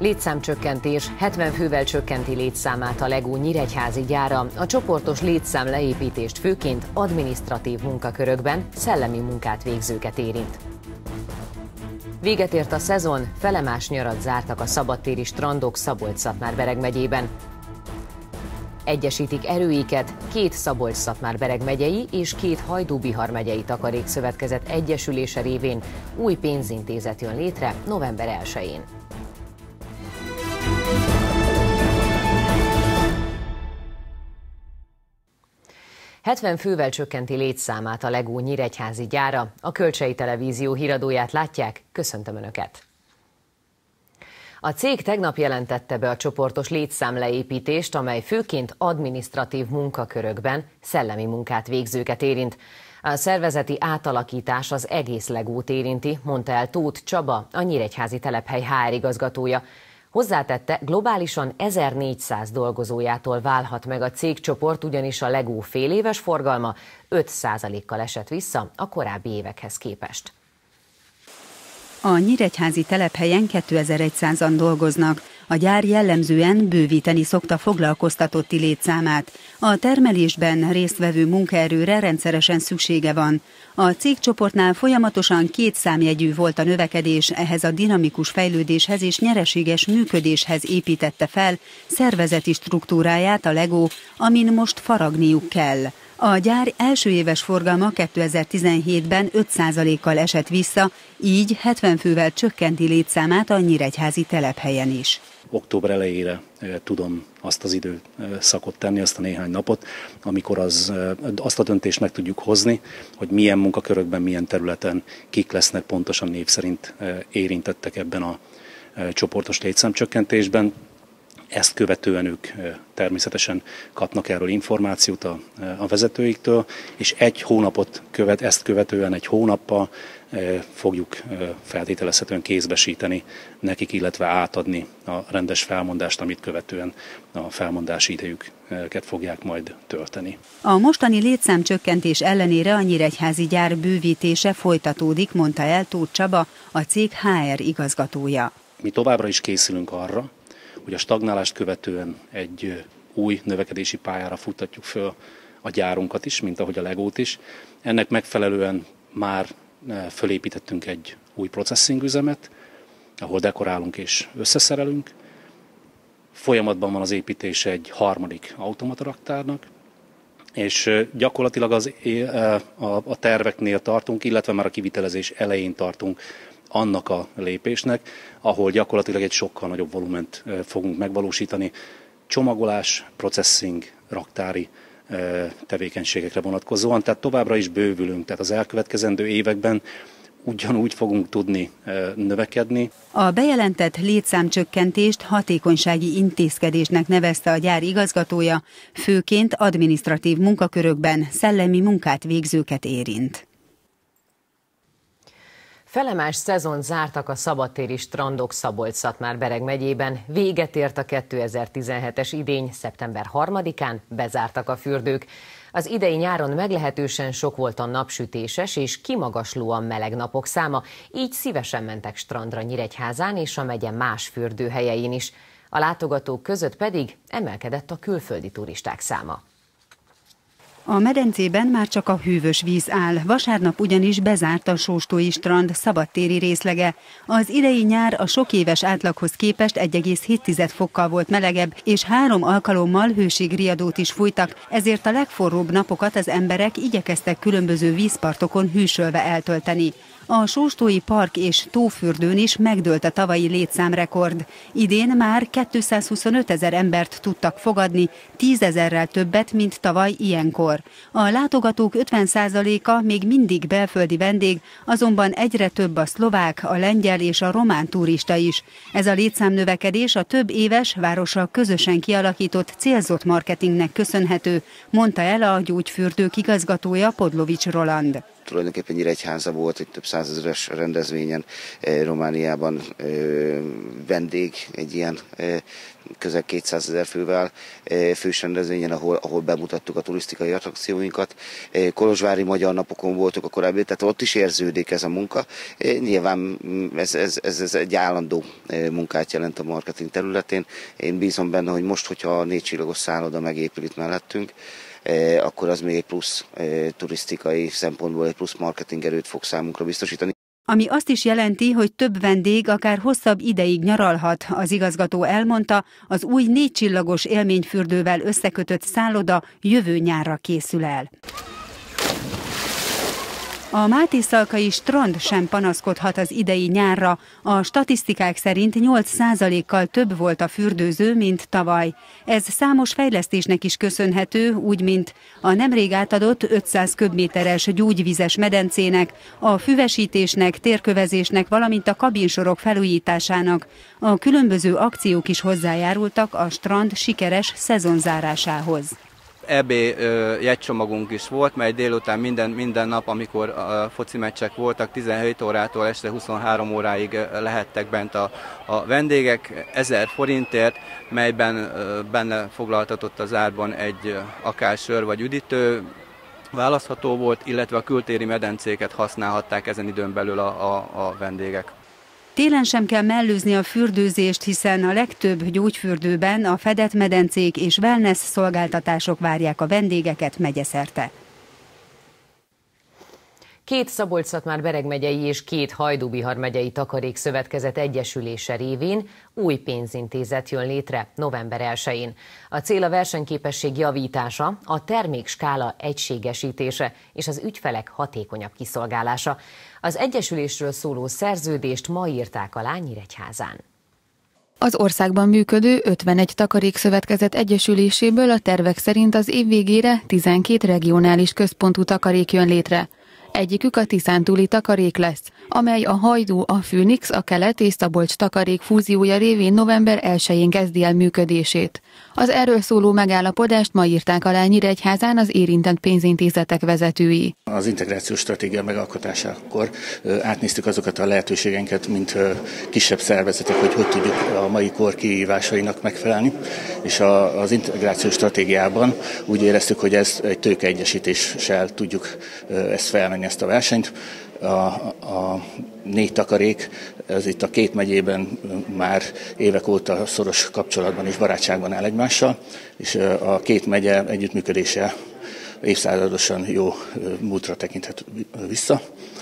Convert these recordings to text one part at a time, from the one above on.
Létszámcsökkentés, 70 fővel csökkenti létszámát a LEGO nyíregyházi gyára. A csoportos létszám leépítést főként adminisztratív munkakörökben, szellemi munkát végzőket érint. Véget ért a szezon, felemás nyarat zártak a szabadtéri strandok Szabolcs-Szatmár-Bereg megyében. Egyesítik erőiket 2 Szabolcs-Szatmár-Bereg megyei és 2 Hajdú-Bihar megyei takarékszövetkezet egyesülése révén új pénzintézet jön létre november 1-én. ...70 fővel csökkenti létszámát a LEGO nyíregyházi gyára. A Kölcsei Televízió híradóját látják, köszöntöm Önöket! A cég tegnap jelentette be a csoportos létszámleépítést, amely főként adminisztratív munkakörökben szellemi munkát végzőket érint. A szervezeti átalakítás az egész LEGO-t érinti, mondta el Tóth Csaba, a nyíregyházi telephely HR igazgatója. Hozzátette, globálisan 1400 dolgozójától válhat meg a cégcsoport, ugyanis a LEGO féléves forgalma 5%-kal esett vissza a korábbi évekhez képest. A nyíregyházi telephelyen 2100-an dolgoznak. A gyár jellemzően bővíteni szokta foglalkoztatotti létszámát. A termelésben résztvevő munkaerőre rendszeresen szüksége van. A cégcsoportnál folyamatosan 2 számjegyű volt a növekedés, ehhez a dinamikus fejlődéshez és nyereséges működéshez építette fel szervezeti struktúráját a LEGO, amin most faragniuk kell. A gyár első éves forgalma 2017-ben 5%-kal esett vissza, így 70 fővel csökkenti létszámát a nyíregyházi telephelyen is. Október elejére tudom azt az időszakot tenni, azt a néhány napot, amikor azt a döntést meg tudjuk hozni, hogy milyen munkakörökben, milyen területen kik lesznek pontosan név szerint érintettek ebben a csoportos létszámcsökkentésben. Ezt követően ők természetesen kapnak erről információt a vezetőiktől, és ezt követően egy hónappal fogjuk feltételezhetően kézbesíteni nekik, illetve átadni a rendes felmondást, amit követően a felmondási idejüket fogják majd tölteni. A mostani létszámcsökkentés ellenére a nyíregyházi gyár bővítése folytatódik, mondta el Tóth Csaba, a cég HR igazgatója. Mi továbbra is készülünk arra, hogy a stagnálást követően egy új növekedési pályára futtatjuk föl a gyárunkat is, mint ahogy a LEGO-t is. Ennek megfelelően már fölépítettünk egy új processing üzemet, ahol dekorálunk és összeszerelünk. Folyamatban van az építése egy 3. automata-raktárnak, és gyakorlatilag a terveknél tartunk, illetve már a kivitelezés elején tartunk annak a lépésnek, ahol gyakorlatilag egy sokkal nagyobb volument fogunk megvalósítani. Csomagolás, processing, raktári tevékenységekre vonatkozóan, tehát továbbra is bővülünk, tehát az elkövetkezendő években ugyanúgy fogunk tudni növekedni. A bejelentett létszámcsökkentést hatékonysági intézkedésnek nevezte a gyár igazgatója, főként adminisztratív munkakörökben szellemi munkát végzőket érint. Felemás szezon zártak a szabadtéri strandok Szabolcs-Szatmár-Bereg megyében, véget ért a 2017-es idény, szeptember 3-án bezártak a fürdők. Az idei nyáron meglehetősen sok volt a napsütéses és kimagaslóan meleg napok száma, így szívesen mentek strandra Nyíregyházán és a megye más fürdőhelyein is. A látogatók között pedig emelkedett a külföldi turisták száma. A medencében már csak a hűvös víz áll, vasárnap ugyanis bezárt a Sóstói strand szabadtéri részlege. Az idei nyár a sok éves átlaghoz képest 1,7 fokkal volt melegebb, és 3 alkalommal hőségriadót is fújtak, ezért a legforróbb napokat az emberek igyekeztek különböző vízpartokon hűsölve eltölteni. A Sóstói park és tófürdőn is megdőlt a tavalyi létszámrekord. Idén már 225 000 embert tudtak fogadni, 10 000-rel többet, mint tavaly ilyenkor. A látogatók 50%-a még mindig belföldi vendég, azonban egyre több a szlovák, a lengyel és a román turista is. Ez a létszámnövekedés a több éves, várossal közösen kialakított célzott marketingnek köszönhető, mondta el a gyógyfürdők igazgatója, Podlovics Roland. Tulajdonképpen Nyíregyháza volt egy több 100 000-es rendezvényen Romániában vendég egy ilyen közel 200 000 fővel fős rendezvényen, ahol bemutattuk a turisztikai attrakcióinkat. Kolozsvári Magyar Napokon voltunk a korábbi, tehát ott is érződik ez a munka. Nyilván ez egy állandó munkát jelent a marketing területén. Én bízom benne, hogy most, hogyha a 4 csillagos szálloda megépül itt mellettünk, akkor az még egy plusz turisztikai szempontból egy plusz marketing erőt fog számunkra biztosítani. Ami azt is jelenti, hogy több vendég akár hosszabb ideig nyaralhat. Az igazgató elmondta, az új 4 csillagos élményfürdővel összekötött szálloda jövő nyárra készül el. A Mátészalkai strand sem panaszkodhat az idei nyárra. A statisztikák szerint 8%-kal több volt a fürdőző, mint tavaly. Ez számos fejlesztésnek is köszönhető, úgy, mint a nemrég átadott 500 köbméteres gyógyvizes medencének, a füvesítésnek, térkövezésnek, valamint a kabinsorok felújításának. A különböző akciók is hozzájárultak a strand sikeres szezonzárásához. EB jegycsomagunk is volt, mely délután minden nap, amikor foci meccsek voltak, 17 órától este 23 óráig lehettek bent a vendégek 1000 forintért, melyben benne foglaltatott az árban egy akár sör vagy üdítő, választható volt, illetve a kültéri medencéket használhatták ezen időn belül a vendégek. Télen sem kell mellőzni a fürdőzést, hiszen a legtöbb gyógyfürdőben a fedett medencék és wellness szolgáltatások várják a vendégeket megyeszerte. 2 Szabolcs-Szatmár-Bereg megyei és 2 Hajdú-Bihar megyei takarékszövetkezet egyesülése révén új pénzintézet jön létre november 1-én. A cél a versenyképesség javítása, a termékskála egységesítése és az ügyfelek hatékonyabb kiszolgálása. Az egyesülésről szóló szerződést ma írták alá Nyíregyházán. Az országban működő 51 takarékszövetkezet egyesüléséből a tervek szerint az év végére 12 regionális központú takarék jön létre. Egyikük a Tiszántúli takarék lesz, amely a Hajdú, a Főnix, a Kelet és Szabolcs takarék fúziója révén november 1-én kezdi el működését. Az erről szóló megállapodást ma írták alá Nyíregyházán az érintett pénzintézetek vezetői. Az integrációs stratégia megalkotásakor átnéztük azokat a lehetőségeinket, mint kisebb szervezetek, hogy tudjuk a mai kor kihívásainak megfelelni, és az integrációs stratégiában úgy éreztük, hogy ez egy tőkeegyesítéssel tudjuk ezt felmenni, ezt a versenyt. A 4 takarék, ez itt a 2 megyében már évek óta szoros kapcsolatban és barátságban áll egymással, és a 2 megye együttműködése évszázadosan jó múltra tekinthet vissza.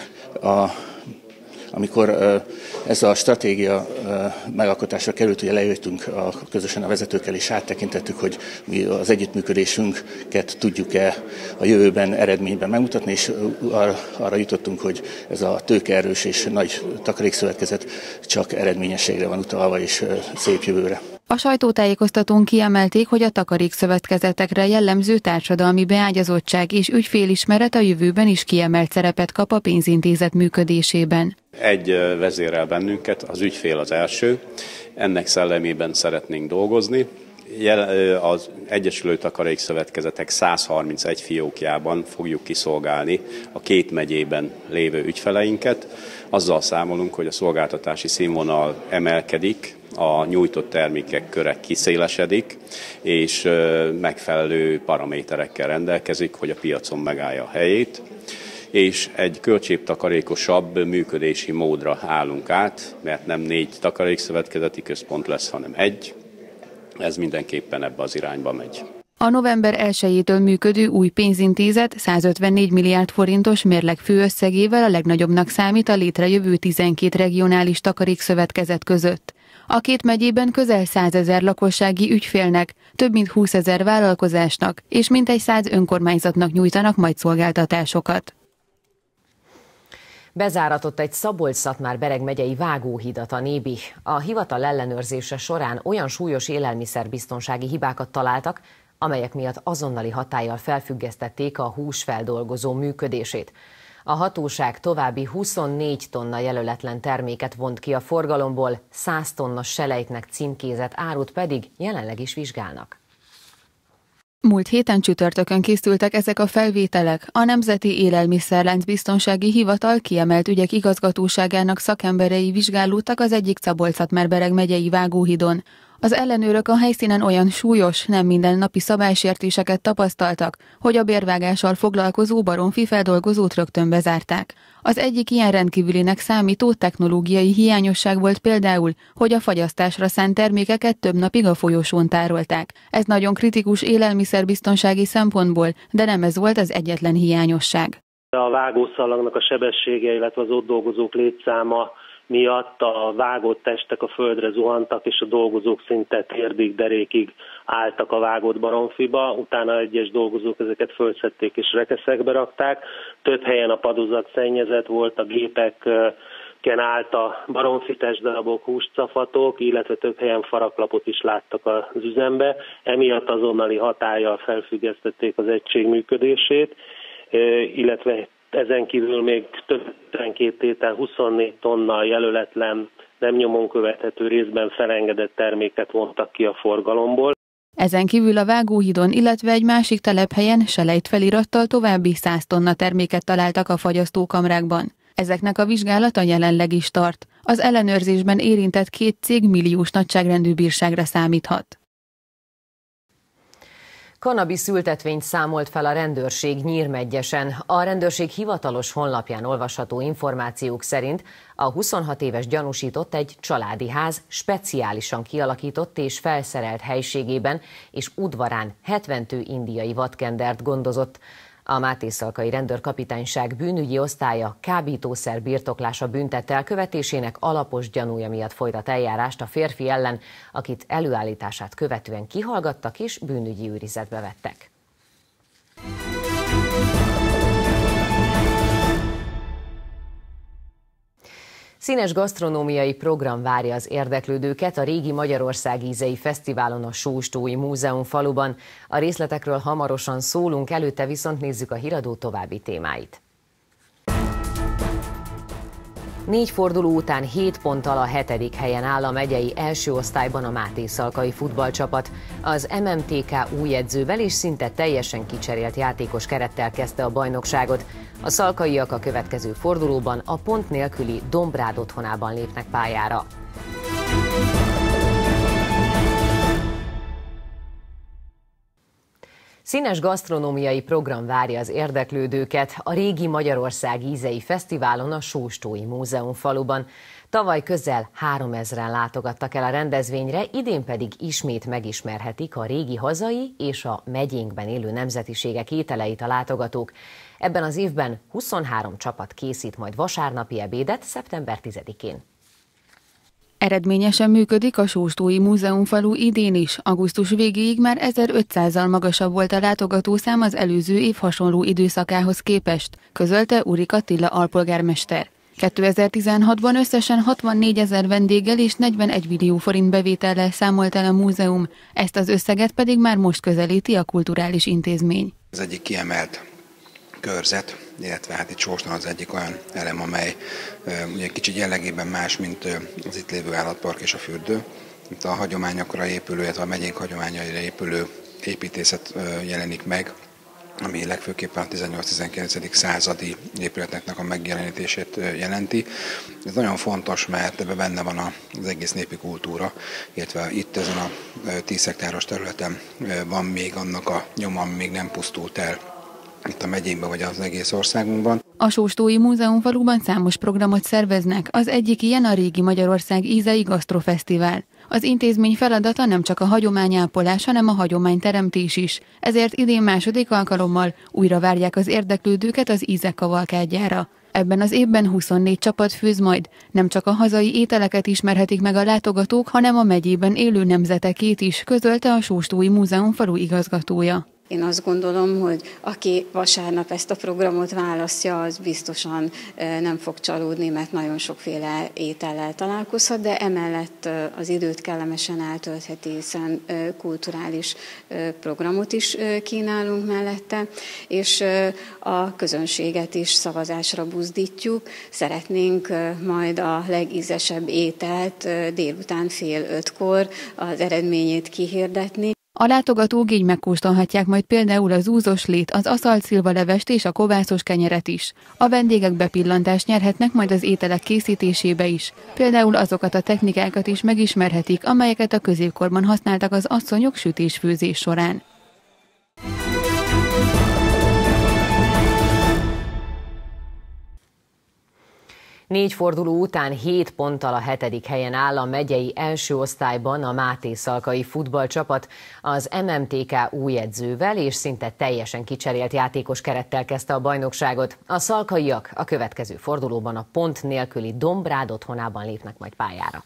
Amikor ez a stratégia megalkotásra került, ugye lejöttünk közösen a vezetőkkel, és áttekintettük, hogy mi az együttműködésünket tudjuk-e a jövőben eredményben megmutatni, és arra jutottunk, hogy ez a tőkeerős és nagy takarékszövetkezet csak eredményességre van utalva, és szép jövőre. A sajtótájékoztatón kiemelték, hogy a takarékszövetkezetekre jellemző társadalmi beágyazottság és ügyfélismeret a jövőben is kiemelt szerepet kap a pénzintézet működésében. Egy vezérel bennünket, az ügyfél az első, ennek szellemében szeretnénk dolgozni. Az Egyesülő Takarékszövetkezetek 131 fiókjában fogjuk kiszolgálni a 2 megyében lévő ügyfeleinket. Azzal számolunk, hogy a szolgáltatási színvonal emelkedik, a nyújtott termékek köre kiszélesedik, és megfelelő paraméterekkel rendelkezik, hogy a piacon megállja a helyét, és egy költségtakarékosabb működési módra állunk át, mert nem 4 takarékszövetkezeti központ lesz, hanem 1. Ez mindenképpen ebbe az irányba megy. A november 1-től működő új pénzintézet 154 milliárd forintos mérleg főösszegével a legnagyobbnak számít a létrejövő 12 regionális takarékszövetkezet között. A 2 megyében közel 100 000 lakossági ügyfélnek, több mint 20 000 vállalkozásnak és mintegy 100 önkormányzatnak nyújtanak majd szolgáltatásokat. Bezáratott egy Szabolcs-Szatmár-Bereg megyei vágóhidat a Nébi. A hivatal ellenőrzése során olyan súlyos élelmiszerbiztonsági hibákat találtak, amelyek miatt azonnali hatállyal felfüggesztették a húsfeldolgozó működését. A hatóság további 24 tonna jelöletlen terméket vont ki a forgalomból, 100 tonna selejtnek címkézett árut pedig jelenleg is vizsgálnak. Múlt héten csütörtökön készültek ezek a felvételek. A Nemzeti Élelmiszerlánc Biztonsági Hivatal kiemelt ügyek igazgatóságának szakemberei vizsgálódtak az egyik Szabolcs-Szatmár-Bereg megyei vágóhidon. Az ellenőrök a helyszínen olyan súlyos, nem mindennapi szabálysértéseket tapasztaltak, hogy a bérvágással foglalkozó baromfi feldolgozót rögtön bezárták. Az egyik ilyen rendkívülinek számító technológiai hiányosság volt például, hogy a fagyasztásra szánt termékeket több napig a folyosón tárolták. Ez nagyon kritikus élelmiszerbiztonsági szempontból, de nem ez volt az egyetlen hiányosság. A vágószalagnak a sebessége, illetve az ott dolgozók létszáma miatt a vágott testek a földre zuhantak, és a dolgozók szinte térdig, derékig álltak a vágott baromfiba, utána egyes dolgozók ezeket fölszedték és rekeszekbe rakták. Több helyen a padozat szennyezett volt, a gépeken állt a baromfi testdarabok, húscafatok, illetve több helyen faraklapot is láttak az üzembe. Emiatt azonnali hatállyal felfüggesztették az egység működését, illetve ezen kívül még több 12 tétel, 24 tonna jelöletlen, nem nyomon követhető, részben felengedett terméket vontak ki a forgalomból. Ezen kívül a Vágóhidon, illetve egy másik telephelyen selejtfelirattal további 100 tonna terméket találtak a fagyasztókamrákban. Ezeknek a vizsgálata jelenleg is tart. Az ellenőrzésben érintett 2 cég milliós nagyságrendű bírságra számíthat. Kannabisz ültetvényt számolt fel a rendőrség Nyírmegyesen. A rendőrség hivatalos honlapján olvasható információk szerint a 26 éves gyanúsított egy családi ház speciálisan kialakított és felszerelt helységében és udvarán 72 indiai vadkendert gondozott. A Mátészalkai Rendőrkapitányság bűnügyi osztálya kábítószer birtoklása bűntett elkövetésének alapos gyanúja miatt folytat eljárást a férfi ellen, akit előállítását követően kihallgattak és bűnügyi őrizetbe vettek. Színes gasztronómiai program várja az érdeklődőket a Régi Magyarország Ízei Fesztiválon a Sóstói Múzeum faluban. A részletekről hamarosan szólunk, előtte viszont nézzük a híradó további témáit. 4 forduló után 7 ponttal a 7. helyen áll a megyei első osztályban a Mátészalkai futballcsapat. Az MMTK új edzővel és szinte teljesen kicserélt játékos kerettel kezdte a bajnokságot. A szalkaiak a következő fordulóban a pont nélküli Dombrád otthonában lépnek pályára. Színes gasztronómiai program várja az érdeklődőket a Régi Magyarország Ízei Fesztiválon a Sóstói Múzeum faluban. Tavaly közel 3000-en látogattak el a rendezvényre, idén pedig ismét megismerhetik a régi hazai és a megyénkben élő nemzetiségek ételeit a látogatók. Ebben az évben 23 csapat készít majd vasárnapi ebédet szeptember 10-én. Eredményesen működik a Sóstói Múzeumfalu idén is. Augusztus végéig már 1500-al magasabb volt a látogatószám az előző év hasonló időszakához képest, közölte Urik Attila alpolgármester. 2016-ban összesen 64 000 vendéggel és 41 millió forint bevétellel számolt el a múzeum, ezt az összeget pedig már most közelíti a kulturális intézmény. Ez egyik kiemelt körzet, illetve hát itt Sóston az egyik olyan elem, amely ugye kicsit jellegében más, mint az itt lévő állatpark és a fürdő. Itt a hagyományokra épülő, illetve a megyénk hagyományaira épülő építészet jelenik meg, ami legfőképpen a 18-19. Századi épületeknek a megjelenítését jelenti. Ez nagyon fontos, mert ebben benne van az egész népi kultúra, illetve itt ezen a 10 hektáros területen van még annak a nyoma, ami még nem pusztult el itt a megyénkben vagy az egész országunkban. A Sóstói Múzeumfaluban számos programot szerveznek, az egyik ilyen a Régi Magyarország Ízei Gasztrofesztivál. Az intézmény feladata nem csak a hagyományápolás, hanem a hagyományteremtés is. Ezért idén második alkalommal újra várják az érdeklődőket az ízek kavalkádjára. Ebben az évben 24 csapat főz majd. Nem csak a hazai ételeket ismerhetik meg a látogatók, hanem a megyében élő nemzetekét is, közölte a Sóstói Múzeumfalu igazgatója. Én azt gondolom, hogy aki vasárnap ezt a programot választja, az biztosan nem fog csalódni, mert nagyon sokféle étellel találkozhat, de emellett az időt kellemesen eltöltheti, hiszen kulturális programot is kínálunk mellette, és a közönséget is szavazásra buzdítjuk. Szeretnénk majd a legízesebb ételt délután 4:30 az eredményét kihirdetni. A látogatók így megkóstolhatják majd például az úzos lét, az aszalt szilvalevest és a kovászos kenyeret is. A vendégek bepillantást nyerhetnek majd az ételek készítésébe is. Például azokat a technikákat is megismerhetik, amelyeket a középkorban használtak az asszonyok sütés-főzés során. Négy forduló után 7 ponttal a 7. helyen áll a megyei első osztályban a Mátészalkai futballcsapat. Az MMTK új edzővel és szinte teljesen kicserélt játékos kerettel kezdte a bajnokságot. A szalkaiak a következő fordulóban a pont nélküli Dombrád otthonában lépnek majd pályára.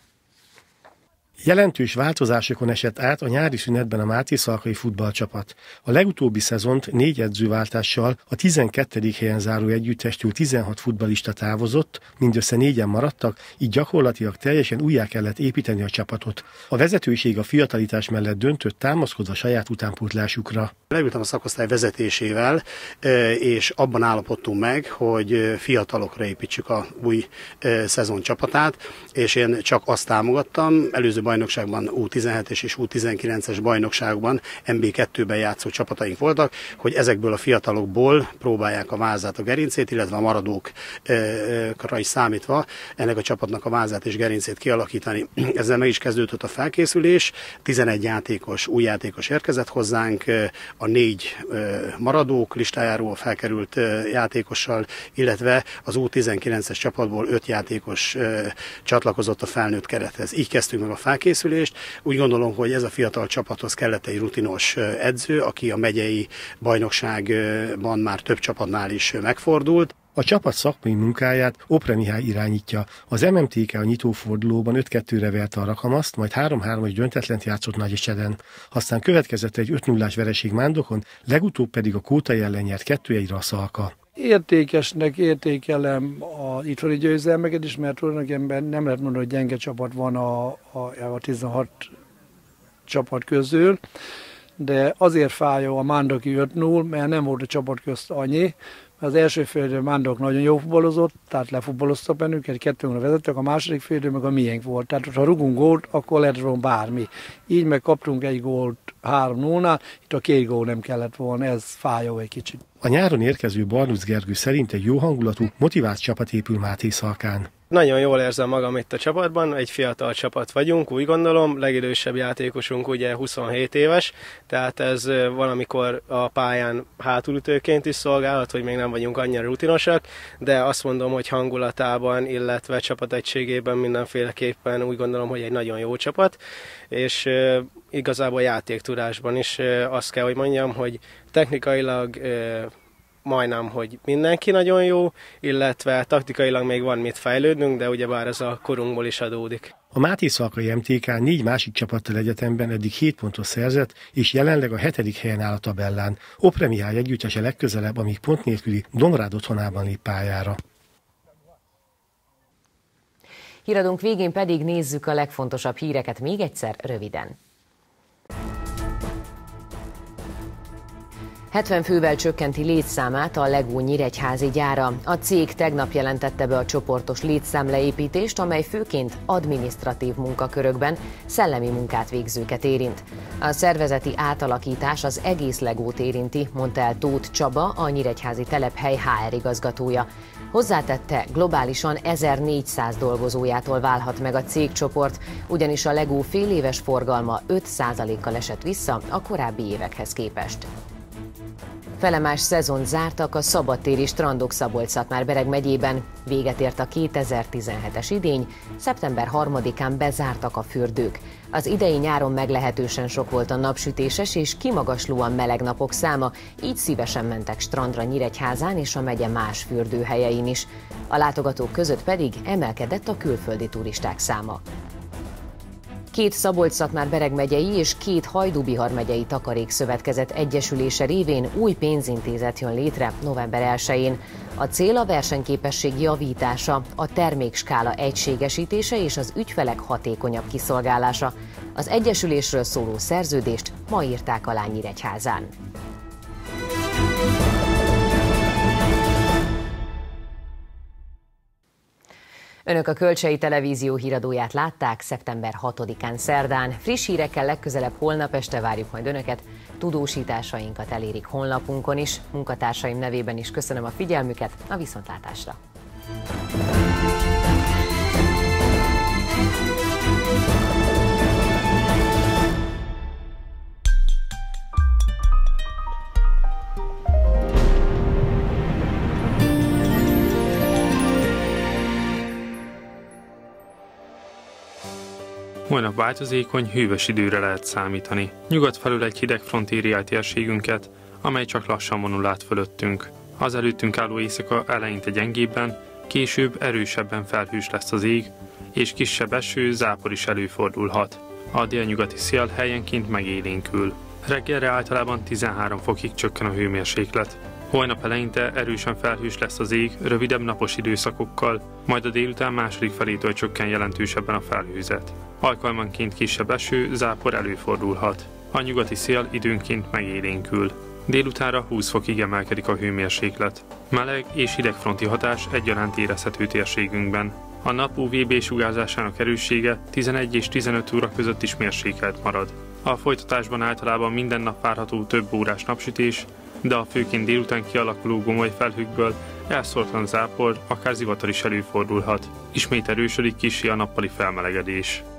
Jelentős változásokon esett át a nyári szünetben a Mátészalkai futballcsapat. A legutóbbi szezont 4 edzőváltással a 12. helyen záró együttestől 16 futballista távozott, mindössze 4-en maradtak, így gyakorlatilag teljesen újjá kellett építeni a csapatot. A vezetőség a fiatalitás mellett döntött, támaszkodva saját utánpótlásukra. Leültem a szakosztály vezetésével, és abban állapodtunk meg, hogy fiatalokra építsük a új szezon csapatát, és én csak azt támogattam, előző bajnokságban U17-es és U19-es bajnokságban MB2-ben játszó csapataink voltak, hogy ezekből a fiatalokból próbálják a vázát, a gerincét, illetve a maradókra is számítva ennek a csapatnak a vázát és gerincét kialakítani. Ezzel meg is kezdődött a felkészülés, 11 játékos, új játékos érkezett hozzánk, a 4 maradók listájáról felkerült játékossal, illetve az U19-es csapatból 5 játékos csatlakozott a felnőtt kerethez. Így kezdtünk meg a felkészülést. Úgy gondolom, hogy ez a fiatal csapathoz kellett egy rutinos edző, aki a megyei bajnokságban már több csapatnál is megfordult. A csapat szakmai munkáját Opre Mihály irányítja. Az MMTK a nyitófordulóban 5-2-re verte a Rakamaszt, majd 3-3-as döntetlent játszott Nagyecseden. Aztán következett egy 5-0-ás vereség Mándokon, legutóbb pedig a Kótai ellen nyert 2-1-re a Szalka. Értékesnek értékelem a itthoni győzelmeket is, mert tulajdonképpen nem lehet mondani, hogy gyenge csapat van a 16 csapat közül, de azért fájó a Mándoki 5-0, mert nem volt a csapat közt annyi. Az első félidőben Mándok nagyon jó futballozott, tehát lefutballoztak bennünket, 2-0 vezettek, a második félidő meg a miénk volt. Tehát ha rugunk gólt, akkor lehet volna bármi. Így meg kaptunk egy gólt 3-0-nál, itt a 2 gól nem kellett volna, ez fájó egy kicsit. A nyáron érkező Barnusz Gergő szerint egy jó hangulatú, motivált csapat épül Mátészalkán. Nagyon jól érzem magam itt a csapatban, egy fiatal csapat vagyunk, úgy gondolom, legidősebb játékosunk ugye 27 éves, tehát ez valamikor a pályán hátulütőként is szolgálhat, hogy még nem vagyunk annyira rutinosak, de azt mondom, hogy hangulatában, illetve csapategységében mindenféleképpen úgy gondolom, hogy egy nagyon jó csapat, és igazából játéktudásban is azt kell, hogy mondjam, hogy technikailag majdnem, hogy mindenki nagyon jó, illetve taktikailag még van mit fejlődnünk, de ugyebár ez a korunkból is adódik. A Mátészalkai MTK 4 másik csapattal egyetemben eddig 7 pontot szerzett, és jelenleg a 7. helyen áll a tabellán. Opre Mihály együttese legközelebb, amíg pont nélküli Dombrád otthonában lép pályára. Híradónk végén pedig nézzük a legfontosabb híreket még egyszer röviden. 70 fővel csökkenti létszámát a Lego nyíregyházi gyára. A cég tegnap jelentette be a csoportos létszámleépítést, amely főként adminisztratív munkakörökben szellemi munkát végzőket érint. A szervezeti átalakítás az egész Legót érinti, mondta el Tóth Csaba, a nyíregyházi telephely HR igazgatója. Hozzátette, globálisan 1400 dolgozójától válhat meg a cégcsoport, ugyanis a Lego féléves forgalma 5%-kal esett vissza a korábbi évekhez képest. Felemás szezont zártak a szabadtéri strandok Szabolcs-Szatmár-Bereg megyében. Véget ért a 2017-es idény, szeptember 3-án bezártak a fürdők. Az idei nyáron meglehetősen sok volt a napsütéses és kimagaslóan meleg napok száma, így szívesen mentek strandra Nyíregyházán és a megye más fürdőhelyein is. A látogatók között pedig emelkedett a külföldi turisták száma. 2 Szabolcs-Szatmár-Bereg megyei és 2 Hajdú-Bihar megyei takarékszövetkezet egyesülése révén új pénzintézet jön létre november 1-én. A cél a versenyképesség javítása, a termékskála egységesítése és az ügyfelek hatékonyabb kiszolgálása. Az egyesülésről szóló szerződést ma írták alá Nyíregyházán. Önök a Kölcsei Televízió híradóját látták szeptember 6-án szerdán. Friss hírekkel legközelebb holnap este várjuk majd Önöket. Tudósításainkat elérik honlapunkon is. Munkatársaim nevében is köszönöm a figyelmüket, a viszontlátásra! Holnap változékony, hűvös időre lehet számítani. Nyugat felől egy hideg front éri el térségünket, amely csak lassan vonul át fölöttünk. Az előttünk álló éjszaka eleinte gyengébben, később erősebben felhős lesz az ég, és kisebb eső, zápor is előfordulhat. A délnyugati szél helyenként megélénkül. Reggelre általában 13 fokig csökken a hőmérséklet. Holnap eleinte erősen felhős lesz az ég, rövidebb napos időszakokkal, majd a délután második felétől csökken jelentősebben a felhőzet. Alkalmanként kisebb eső, zápor előfordulhat. A nyugati szél időnként megélénkül. Délutánra 20 fokig emelkedik a hőmérséklet. Meleg és hidegfronti hatás egyaránt érezhető térségünkben. A nap UVB sugárzásának erőssége 11 és 15 óra között is mérsékelt marad. A folytatásban általában minden nap várható több órás napsütés, de a főként délután kialakuló gomoly felhőkből elszórtan zápor, akár zivatar is előfordulhat. Ismét erősödik kissé a nappali felmelegedés.